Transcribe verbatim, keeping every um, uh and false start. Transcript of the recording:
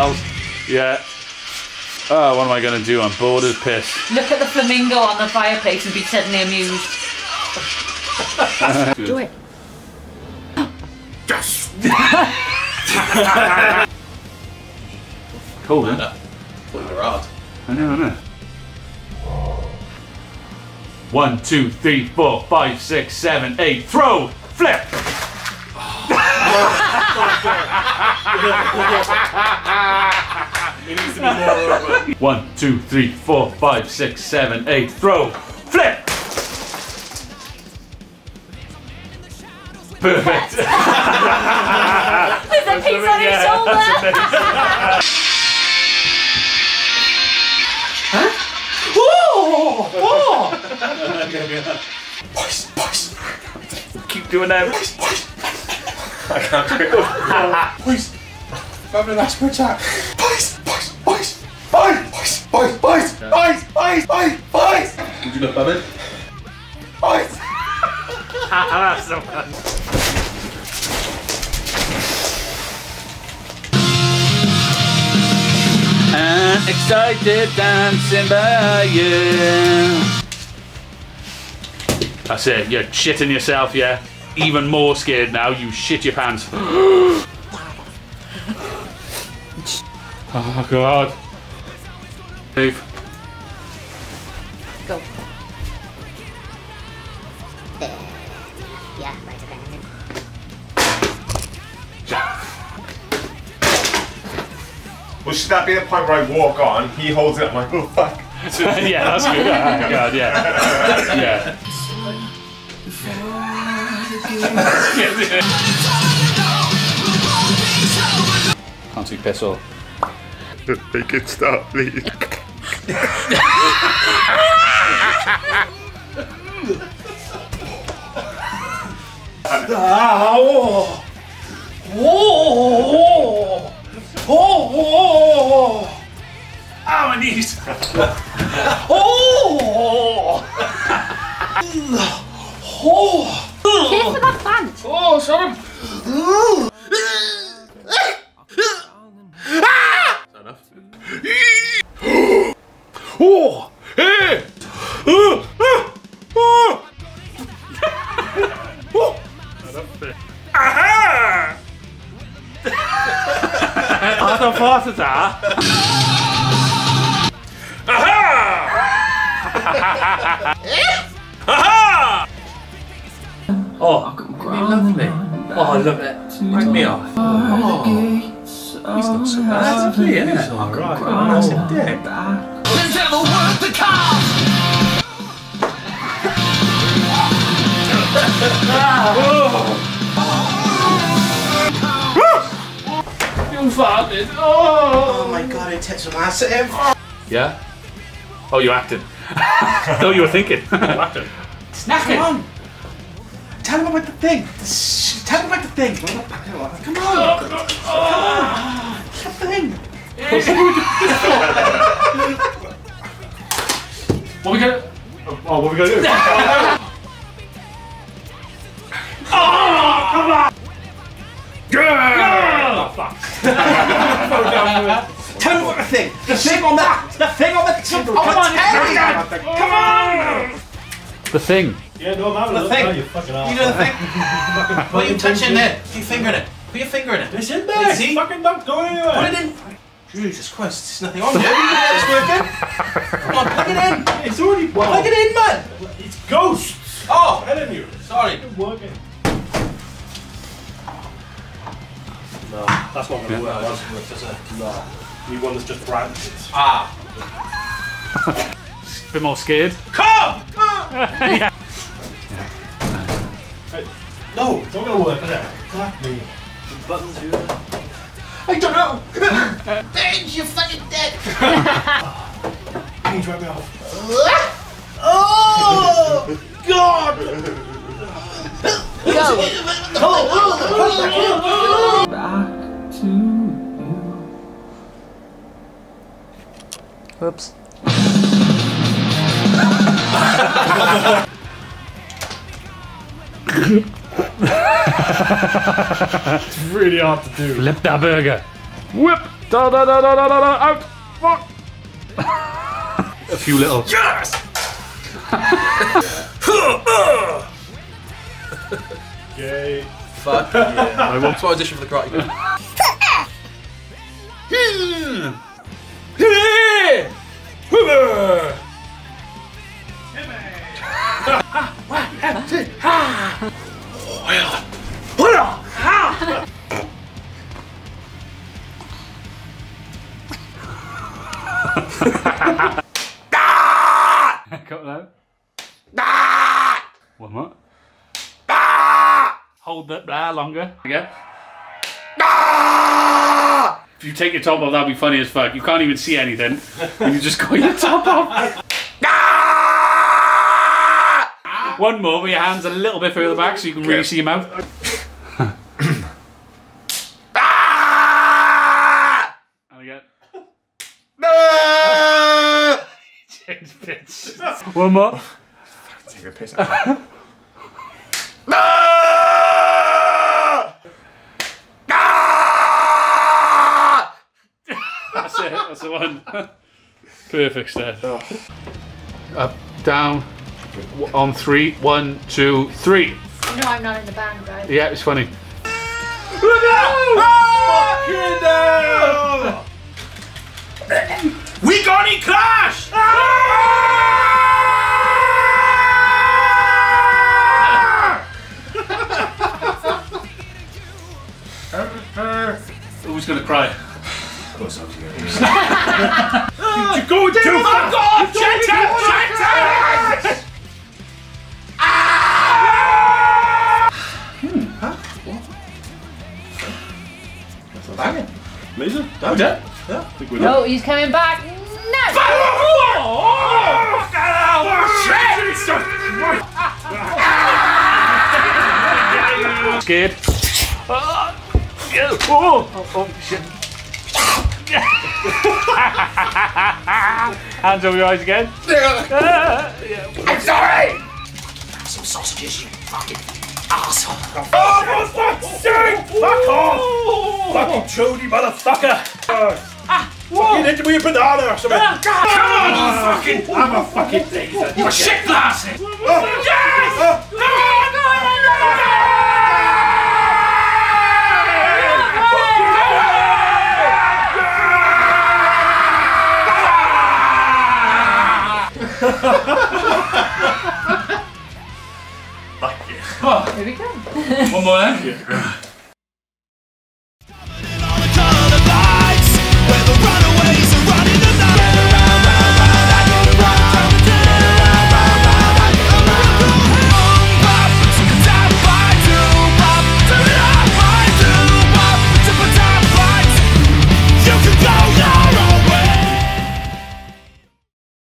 pals. Yeah. Oh, what am I going to do? I'm bored as piss. Look at the flamingo on the fireplace and be suddenly amused. Do it. Yes! Cold, isn't it? Hard. I know, I know. One, two, three, four, five, six, seven, eight. Throw! Flip! It needs to be more over. One, two, three, four, five, six, seven, eight. Throw! Flip! Perfect. There's a piece on his shoulder. Huh? Oh! Oh! Boys, boys. Keep doing that. Boys, boys. I can't do it. Boys. I'm having an asthma attack. Boys, boys, boys. Boys, boys, boys, boys, boys, boys, boys, boys. Would you look at it? Boys. That's so fun. And excited dancing by you. That's it, you're shitting yourself, yeah? Even more scared now, you shit your pants. Oh god. Dave. Go. There. Yeah, right again. Well, should that be the point where I walk on, he holds it, I'm like, oh fuck. Yeah, that's good. Oh god, yeah. Yeah. Can't see piss off. Make it stop, please. Oh! Oh! Oh! Oh! Ah, my knees! Oh! Oh! Careful with that plant! Oh, sorry! Enough. Oh! Hey! Oh! Oh! Oh! Aha! I don't fart at that. Aha! Aha! Oh, lovely. Oh, I love it. Break me off. Oh. He's not so bad. That's lovely, isn't it? Oh, right. That's a dick. There's never worth the cost! You farted. Oh. Oh my god, it takes some ass at him. Yeah? Oh, you're acting. No, you were thinking. I'm acting. Snack Come on. Tell him about the thing. Tell him about the thing. Come on. Come on. The thing. What are we gonna? Oh, what are we gonna do? Oh, come on! Yeah! Oh, fuck. Tell him about the thing. The thing on that. The thing on the table. Come on, come on! The thing. Yeah, no, man. The thing. You fucking You do the thing. What are you touching there? Put your finger in it. Put your finger in it. It's in there. See? Fucking don't go anywhere. Put it in. Jesus Christ, there's nothing on there. It's working. Come on, plug it in. It's already well. Plug it in, man. It's ghosts. Oh, I'm telling you. sorry. It's working. No, that's not going to work. That's work, does it? No. You want us just branches. Ah. A bit more scared. Come! Come! Yeah. Hey, no, it's not going to work, is it? Clap me. The buttons here. I don't know! Bitch, you're fucking dead! Can you drive me off? Oh! God! Go! Back to you. Oops. It's really hard to do. Flip that burger. Whip. Da da da da da da da! Out! Fuck! A few little. Yes! Yay. Fuck yeah. I want to audition for the Karate Kid. Cut that. One more. Hold the blah longer. Again. If you take your top off, that'd be funny as fuck. You can't even see anything. And you just got your top off. One more, with your hands a little bit further back so you can really see your mouth. And again. Change pitch. One more. Take a piss. That's it, that's the one. Perfect step. Up, down, on three. One, two, three. You know I'm not in the band, right? Yeah, it's funny. We got in clash! Who's gonna cry? Of course I was going to. You're going too far! Fuck off! Shut up! Shut up! Hmm, huh? What? That's not banging. Amazing. Done. Done. Yeah, I think we're No, done. he's coming back. No! Scared? Oh, oh, oh shit. Hands over your eyes again. I'm sorry! Some sausages, you fucking asshole. Oh, for fuck's sake! Fuck off! Fucking chody motherfucker! Ah, fucking into me a banana or something. Ah, come on, you fucking... I'm a fucking taser. You a shit glasses! Oh, yes! Oh, no, no, no, no, no! Fuck yeah. Here we go. One more then.